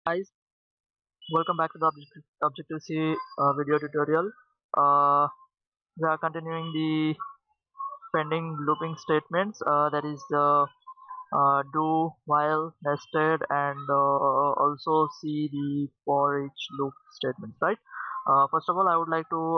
Guys, welcome back to the Objective C video tutorial. Uh, we are continuing the pending looping statements, that is the do, while, nested, and also see the for each loop statements, right? First of all, I would like to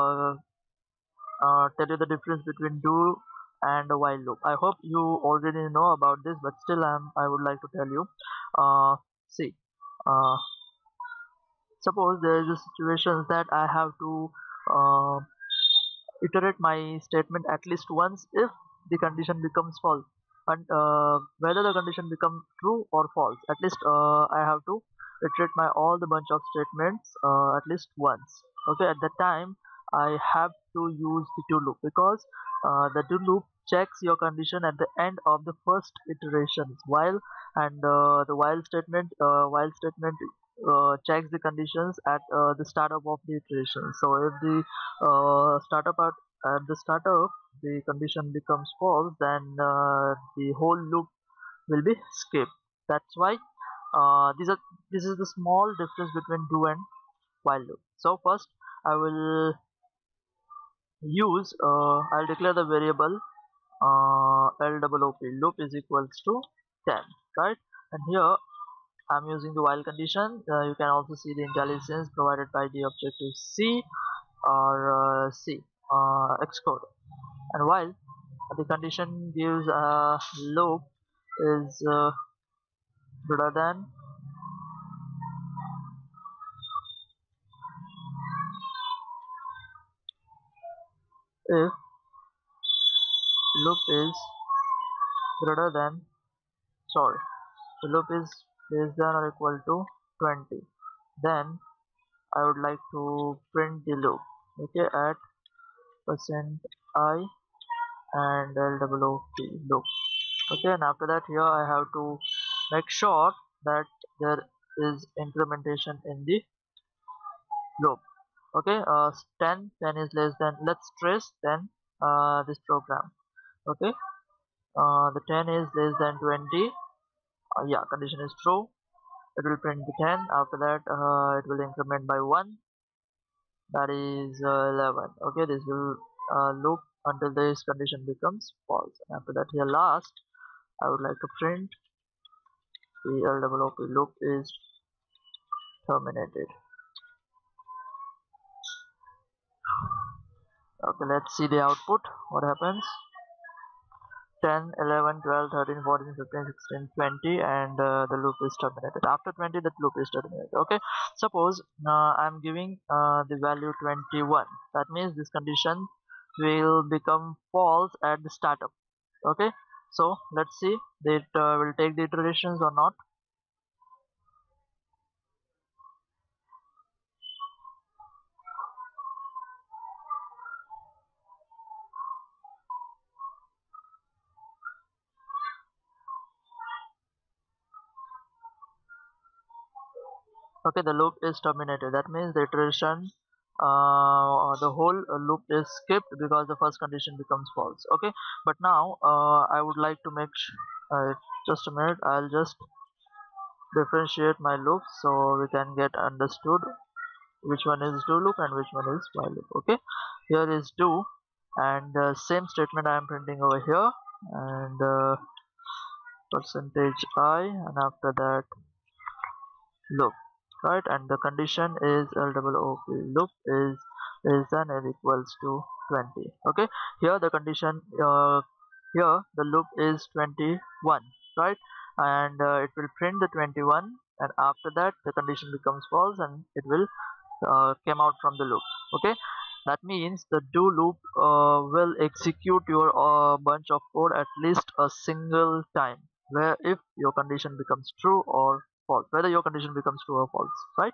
tell you the difference between do and a while loop. I hope you already know about this, but still I would like to tell you. See, uh, suppose there is a situation that I have to uh, iterate my statement at least once if the condition becomes false, and whether the condition becomes true or false, at least I have to iterate my all the bunch of statements at least once. Okay, at that time I have to use the do loop, because the do loop checks your condition at the end of the first iterations, while and the while statement checks the conditions at the startup of the iteration. So if the startup at the startup the condition becomes false, then the whole loop will be skipped. That's why this is the small difference between do and while loop. So first I will I'll declare the variable LOOP. Loop is equals to 10, right? And here I'm using the while condition. You can also see the intelligence provided by the Objective C or C Xcode. And while the condition gives a loop is greater than if loop is greater than sorry the loop is less than or equal to 20, then I would like to print the loop, okay, at percent %I and LOOP loop. Okay, and after that here I have to make sure that there is incrementation in the loop. Okay, 10 is less than, let's trace then this program. Okay, the 10 is less than 20. Yeah, condition is true. It will print the 10. After that it will increment by 1, that is 11. Okay, this will loop until this condition becomes false. And after that here last I would like to print the LOOP loop is terminated. Okay, let's see the output. What happens? 10, 11, 12, 13, 14, 15, 16, 20, and the loop is terminated. After 20 the loop is terminated. Okay, suppose I'm giving the value 21. That means this condition will become false at the startup. Okay, so let's see it will take the iterations or not. Okay, the loop is terminated. That means the iteration the whole loop is skipped because the first condition becomes false. Okay, but now I would like to just a minute, I'll just differentiate my loops so we can get understood which one is do loop and which one is while loop. Okay, here is do, and same statement I am printing over here, and percentage I, and after that loop, right? And the condition is LOOP loop is less than or equals to 20. Okay, here the condition here the loop is 21, right? And it will print the 21, and after that the condition becomes false and it will came out from the loop. Okay, that means the do loop will execute your bunch of code at least a single time, where if your condition becomes true or false, whether your condition becomes true or false, right?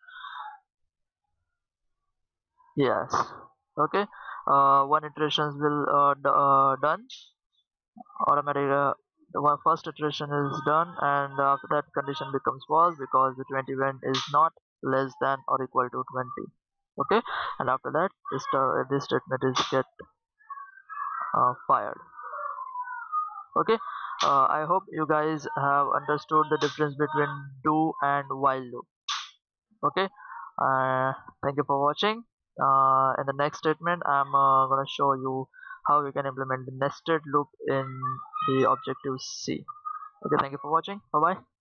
Yes. Okay, one iterations will done automatic, the first iteration is done, and after that condition becomes false because the 21 is not less than or equal to 20. Okay, and after that this statement is get fired. Okay, I hope you guys have understood the difference between do and while loop. Okay, uh, thank you for watching. In the next statement, I'm gonna show you how we can implement the nested loop in the Objective C. Okay, thank you for watching. Bye bye.